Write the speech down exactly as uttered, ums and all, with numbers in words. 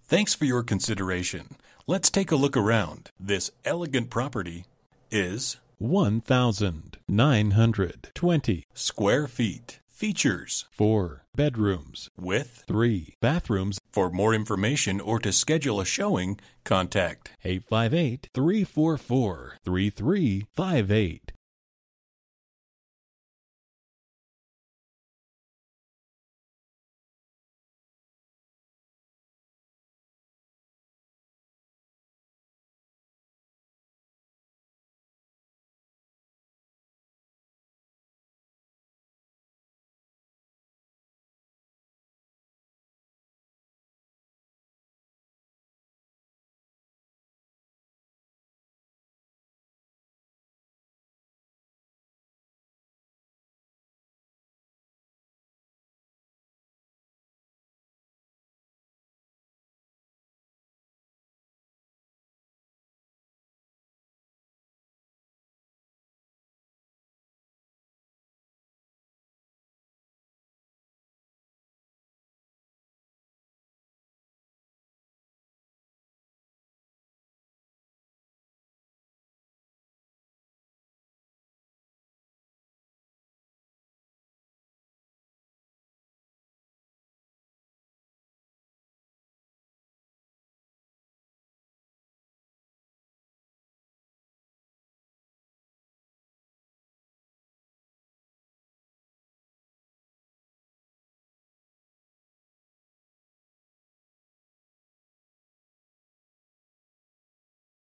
Thanks for your consideration. Let's take a look around. This elegant property is one thousand nine hundred twenty square feet. Features four bedrooms with three bathrooms. For more information or to schedule a showing, contact eight five eight, three four four, three three five eight.